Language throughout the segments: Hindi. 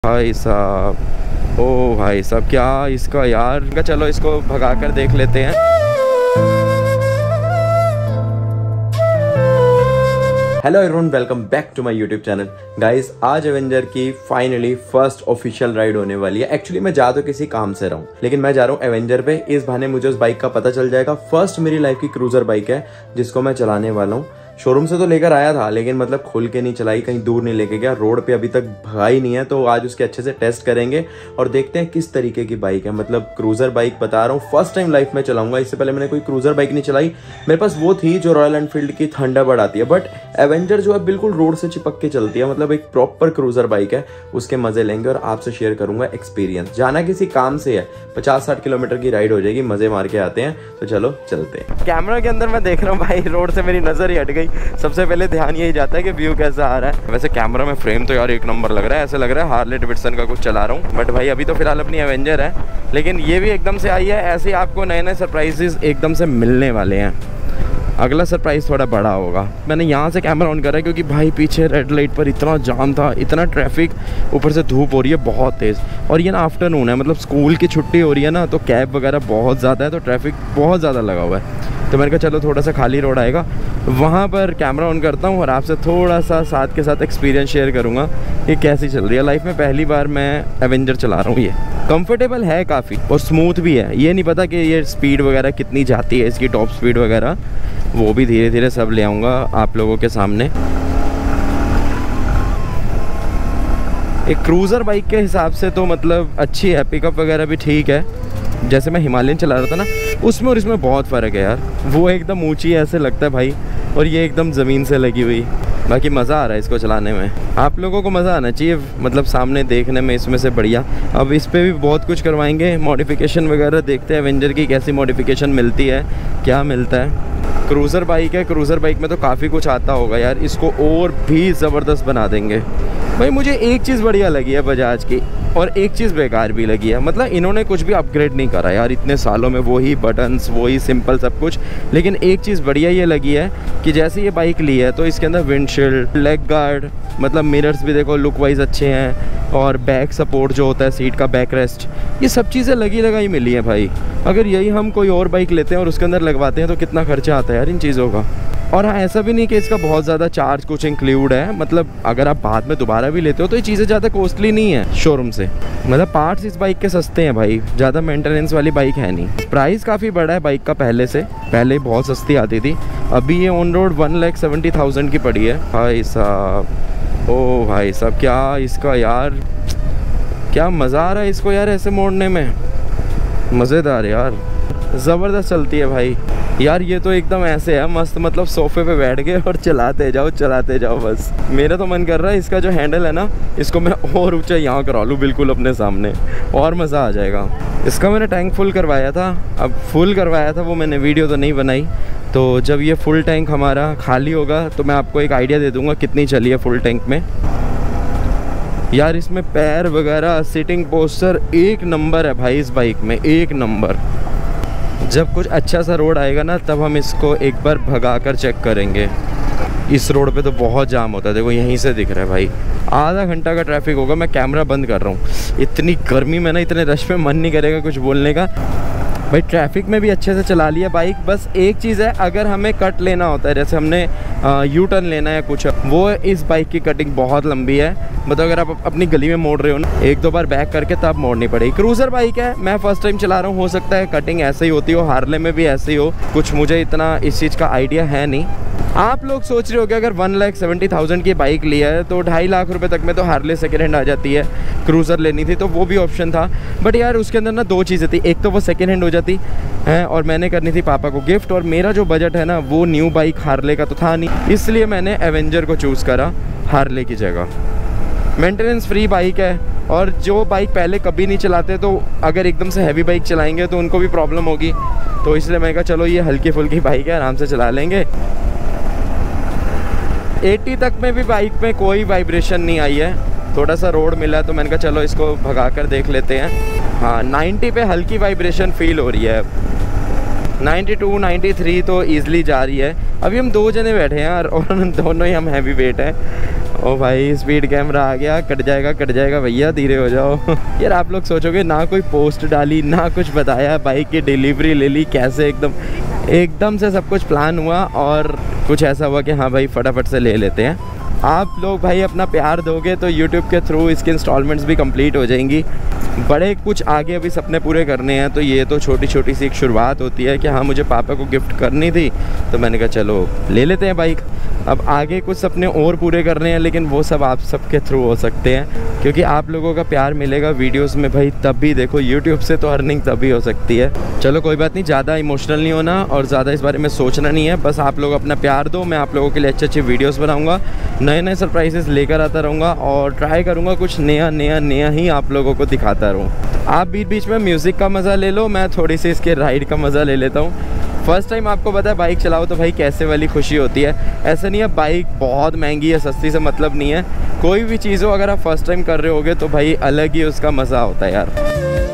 भाई साहब, ओ भाई साहब, क्या इसका यार, चलो इसको भगा कर देख लेते हैं। Hello everyone, welcome back to my YouTube channel. Guys, आज एवेंजर की फाइनली फर्स्ट ऑफिशियल राइड होने वाली है। एक्चुअली मैं जा तो किसी काम से रहा हूँ, लेकिन मैं जा रहा हूँ एवेंजर पे। इस बहाने मुझे उस बाइक का पता चल जाएगा। फर्स्ट मेरी लाइफ की क्रूजर बाइक है जिसको मैं चलाने वाला हूँ। शोरूम से तो लेकर आया था, लेकिन मतलब खुल के नहीं चलाई, कहीं दूर नहीं लेके गया, रोड पे अभी तक भगा ही नहीं है। तो आज उसके अच्छे से टेस्ट करेंगे और देखते हैं किस तरीके की बाइक है। मतलब क्रूजर बाइक बता रहा हूँ, फर्स्ट टाइम लाइफ में चलाऊंगा। इससे पहले मैंने कोई क्रूजर बाइक नहीं चलाई। मेरे पास वो थी जो रॉयल एनफील्ड की थंडरबर्ड आती है, बट एवेंजर जो है बिल्कुल रोड से चिपक के चलती है। मतलब एक प्रॉपर क्रूजर बाइक है। उसके मजे लेंगे और आपसे शेयर करूंगा एक्सपीरियंस। जाना किसी काम से है, 50-60 किलोमीटर की राइड हो जाएगी, मजे मार के आते हैं। तो चलो चलते हैं। कैमरा के अंदर मैं देख रहा हूँ भाई, रोड से मेरी नजर ही हट गई। सबसे पहले ध्यान यही जाता है कि व्यू कैसा आ रहा है। वैसे कैमरा में फ्रेम तो यार एक नंबर लग रहा है, ऐसे लग रहा है हार्ले डेविडसन का कुछ चला रहा हूँ। बट भाई अभी तो फिलहाल अपनी एवेंजर है, लेकिन ये भी एकदम से आई है। ऐसे ही आपको नए नए सरप्राइजेस एकदम से मिलने वाले हैं। अगला सरप्राइज थोड़ा बड़ा होगा। मैंने यहाँ से कैमरा ऑन करा क्योंकि भाई पीछे रेड लाइट पर इतना जाम था, इतना ट्रैफिक, ऊपर से धूप हो रही है बहुत तेज़। और ये ना आफ्टरनून है, मतलब स्कूल की छुट्टी हो रही है ना, तो कैब वगैरह बहुत ज़्यादा है, तो ट्रैफिक बहुत ज़्यादा लगा हुआ है। तो मैंने कहा चलो थोड़ा सा खाली रोड आएगा, वहाँ पर कैमरा ऑन करता हूँ और आपसे थोड़ा सा साथ के साथ एक्सपीरियंस शेयर करूँगा कि कैसी चल रही है। लाइफ में पहली बार मैं एवेंजर चला रहा हूँ। ये कंफर्टेबल है काफ़ी और स्मूथ भी है। ये नहीं पता कि ये स्पीड वगैरह कितनी जाती है, इसकी टॉप स्पीड वगैरह, वो भी धीरे धीरे सब ले आऊँगा आप लोगों के सामने। एक क्रूज़र बाइक के हिसाब से तो मतलब अच्छी है, पिकअप वगैरह भी ठीक है। जैसे मैं हिमालयन चला रहा था ना, उसमें और इसमें बहुत फ़र्क है यार। वो एकदम ऊंची ऐसे लगता है भाई, और ये एकदम ज़मीन से लगी हुई। बाकी मज़ा आ रहा है इसको चलाने में। आप लोगों को मज़ा आना चाहिए, मतलब सामने देखने में इसमें से बढ़िया। अब इस पर भी बहुत कुछ करवाएंगे, मॉडिफिकेशन वगैरह देखते हैं एवेंजर की कैसी मॉडिफिकेशन मिलती है, क्या मिलता है। क्रूज़र बाइक है, क्रूज़र बाइक में तो काफ़ी कुछ आता होगा यार, इसको और भी ज़बरदस्त बना देंगे। भाई मुझे एक चीज़ बढ़िया लगी है बजाज की, और एक चीज़ बेकार भी लगी है। मतलब इन्होंने कुछ भी अपग्रेड नहीं करा यार, इतने सालों में वही बटन्स, वही सिंपल सब कुछ। लेकिन एक चीज़ बढ़िया ये लगी है कि जैसे ये बाइक ली है तो इसके अंदर विंडशील्ड, लेग गार्ड, मतलब मिरर्स भी देखो लुक वाइज अच्छे हैं, और बैक सपोर्ट जो होता है, सीट का बैक रेस्ट, ये सब चीज़ें लगी लगाई मिली है भाई। अगर यही हम कोई और बाइक लेते हैं और उसके अंदर लगवाते हैं तो कितना खर्चा आता है यार इन चीज़ों का। और हाँ, ऐसा भी नहीं कि इसका बहुत ज़्यादा चार्ज कुछ इंक्लूड है। मतलब अगर आप बाद में दोबारा भी लेते हो तो ये चीज़ें ज़्यादा कॉस्टली नहीं है शोरूम से। मतलब पार्ट्स इस बाइक के सस्ते हैं भाई, ज़्यादा मेंटेनेंस वाली बाइक है नहीं। प्राइस काफ़ी बड़ा है बाइक का पहले से, पहले बहुत सस्ती आती थी। अभी ये ऑन रोड 1,70,000 की पड़ी है। भाई साहब, ओ भाई साहब, क्या इसका यार, क्या मज़ा आ रहा है इसको यार ऐसे मोड़ने में, मज़ेदार यार, ज़बरदस्त चलती है भाई यार। ये तो एकदम ऐसे है मस्त, मतलब सोफे पे बैठ गए और चलाते जाओ बस। मेरा तो मन कर रहा है इसका जो हैंडल है ना, इसको मैं और ऊंचा यहाँ करा लूँ बिल्कुल अपने सामने, और मज़ा आ जाएगा। इसका मैंने टैंक फुल करवाया था, अब फुल करवाया था वो मैंने वीडियो तो नहीं बनाई। तो जब ये फुल टैंक हमारा खाली होगा तो मैं आपको एक आइडिया दे दूँगा कितनी चली है फुल टैंक में। यार इसमें पैर वगैरह, सीटिंग पोस्चर एक नंबर है भाई इस बाइक में, एक नंबर। जब कुछ अच्छा सा रोड आएगा ना, तब हम इसको एक बार भगा कर चेक करेंगे। इस रोड पे तो बहुत जाम होता है, देखो यहीं से दिख रहा है भाई। आधा घंटा का ट्रैफिक होगा। मैं कैमरा बंद कर रहा हूँ, इतनी गर्मी में ना, इतने रश में मन नहीं करेगा कुछ बोलने का भाई। ट्रैफिक में भी अच्छे से चला लिया बाइक। बस एक चीज़ है, अगर हमें कट लेना होता है, जैसे हमने यू टर्न लेना है कुछ, वो इस बाइक की कटिंग बहुत लंबी है। मतलब अगर आप अपनी गली में मोड़ रहे हो ना, 1-2 बार बैक करके तब मोड़नी पड़ेगी। क्रूज़र बाइक है, मैं फर्स्ट टाइम चला रहा हूँ, हो सकता है कटिंग ऐसे ही होती हो, हार्ले में भी ऐसे ही हो कुछ, मुझे इतना इस चीज़ का आइडिया है नहीं। आप लोग सोच रहे हो कि अगर 1,70,000 की बाइक लिया है तो 2.5 लाख रुपए तक में तो हार्ले सेकेंड हैंड आ जाती है। क्रूज़र लेनी थी तो वो भी ऑप्शन था, बट यार उसके अंदर ना 2 चीज़ें थी। एक तो वो सेकेंड हैंड हो जाती है, और मैंने करनी थी पापा को गिफ्ट, और मेरा जो बजट है ना वो न्यू बाइक हार्ले का तो था नहीं, इसलिए मैंने एवेंजर को चूज़ करा हार्ले की जगह। मेंटेनेंस फ्री बाइक है, और जो बाइक पहले कभी नहीं चलाते तो अगर एकदम से हैवी बाइक चलाएंगे तो उनको भी प्रॉब्लम होगी। तो इसलिए मैं कहा चलो ये हल्की फुल्की बाइक है, आराम से चला लेंगे। 80 तक में भी बाइक में कोई वाइब्रेशन नहीं आई है, थोड़ा सा रोड मिला तो मैंने कहा चलो इसको भगा कर देख लेते हैं। हाँ, 90 पे हल्की वाइब्रेशन फील हो रही है। 92, 93 तो ईज़िली जा रही है। अभी हम 2 जने बैठे हैं यार, और दोनों ही हम हैवी वेट हैं, ओ भाई स्पीड कैमरा आ गया, कट जाएगा भैया, धीरे हो जाओ। यार आप लोग सोचोगे ना कोई पोस्ट डाली ना कुछ बताया, बाइक की डिलीवरी ले ली कैसे, एकदम से सब कुछ प्लान हुआ और कुछ ऐसा हुआ कि हाँ भाई फटाफट से ले लेते हैं। आप लोग भाई अपना प्यार दोगे तो YouTube के थ्रू इसके इंस्टॉलमेंट्स भी कंप्लीट हो जाएंगी। बड़े कुछ आगे अभी सपने पूरे करने हैं, तो ये तो छोटी छोटी सी एक शुरुआत होती है कि हाँ मुझे पापा को गिफ्ट करनी थी, तो मैंने कहा चलो ले लेते हैं बाइक। अब आगे कुछ सपने और पूरे करने हैं, लेकिन वो सब आप सबके थ्रू हो सकते हैं, क्योंकि आप लोगों का प्यार मिलेगा वीडियोस में भाई, तब भी देखो YouTube से तो अर्निंग तभी हो सकती है। चलो कोई बात नहीं, ज़्यादा इमोशनल नहीं होना और ज़्यादा इस बारे में सोचना नहीं है, बस आप लोग अपना प्यार दो। मैं आप लोगों के लिए अच्छे अच्छे वीडियोस बनाऊंगा, नए नए सरप्राइजेस लेकर आता रहूँगा और ट्राई करूँगा कुछ नया ही आप लोगों को दिखाता रहूँ। आप बीच बीच में म्यूज़िक का मज़ा ले लो, मैं थोड़ी सी इसके राइड का मज़ा ले लेता हूँ। फर्स्ट टाइम आपको पता है बाइक चलाओ तो भाई कैसे वाली खुशी होती है। ऐसा नहीं है बाइक बहुत महंगी है सस्ती से मतलब नहीं है, कोई भी चीज़ हो अगर आप फर्स्ट टाइम कर रहे होगे तो भाई अलग ही उसका मज़ा होता है यार।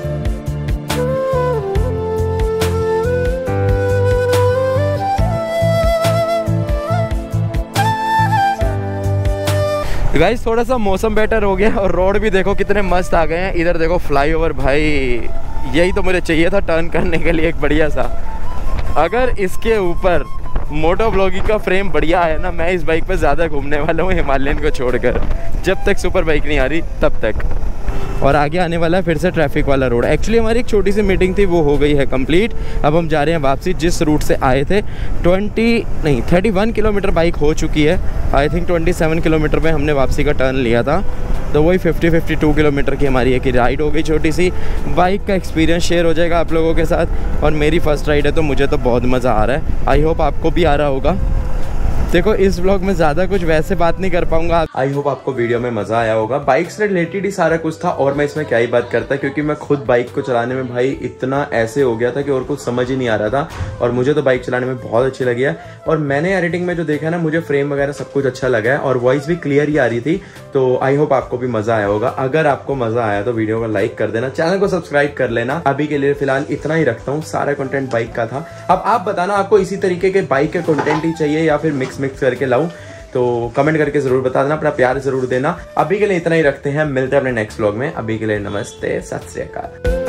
गाइस थोड़ा सा मौसम बेटर हो गया और रोड भी देखो कितने मस्त आ गए हैं। इधर देखो फ्लाईओवर, भाई यही तो मुझे चाहिए था टर्न करने के लिए एक बढ़िया सा। अगर इसके ऊपर मोटो ब्लॉगिंग का फ्रेम बढ़िया है ना, मैं इस बाइक पे ज़्यादा घूमने वाला हूँ हिमालयन को छोड़कर, जब तक सुपर बाइक नहीं आ रही तब तक। और आगे आने वाला है फिर से ट्रैफिक वाला रोड। एक्चुअली हमारी एक छोटी सी मीटिंग थी, वो हो गई है कंप्लीट। अब हम जा रहे हैं वापसी जिस रूट से आए थे। 31 किलोमीटर बाइक हो चुकी है, आई थिंक 27 किलोमीटर पे हमने वापसी का टर्न लिया था, तो वही 52 किलोमीटर की हमारी एक राइड हो गई छोटी सी। बाइक का एक्सपीरियंस शेयर हो जाएगा आप लोगों के साथ, और मेरी फर्स्ट राइड है तो मुझे तो बहुत मज़ा आ रहा है। आई होप आपको भी आ रहा होगा। देखो इस व्लॉग में ज़्यादा कुछ वैसे बात नहीं कर पाऊंगा। आई होप आपको वीडियो में मज़ा आया होगा। बाइक से रिलेटेड ही सारा कुछ था और मैं इसमें क्या ही बात करता, क्योंकि मैं खुद बाइक को चलाने में भाई इतना ऐसे हो गया था कि और कुछ समझ ही नहीं आ रहा था, और मुझे तो बाइक चलाने में बहुत अच्छी लगी है। और मैंने एडिटिंग में जो देखा ना, मुझे फ्रेम वगैरह सब कुछ अच्छा लगा है और वॉइस भी क्लियर ही आ रही थी, तो आई होप आपको भी मज़ा आया होगा। अगर आपको मज़ा आया तो वीडियो को लाइक कर देना, चैनल को सब्सक्राइब कर लेना। अभी के लिए फिलहाल इतना ही रखता हूँ, सारा कंटेंट बाइक का था। अब आप बताना आपको इसी तरीके के बाइक के कंटेंट ही चाहिए या फिर मिक्स करके लाऊं, तो कमेंट करके जरूर बता देना, अपना प्यार जरूर देना। अभी के लिए इतना ही रखते हैं, मिलते हैं अपने नेक्स्ट व्लॉग में। अभी के लिए नमस्ते, सत श्री अकाल।